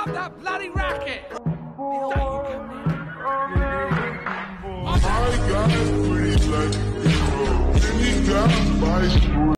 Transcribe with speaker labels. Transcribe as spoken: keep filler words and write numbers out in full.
Speaker 1: that bloody racket! Is that you coming in?
Speaker 2: I got pretty like, you know, and he got my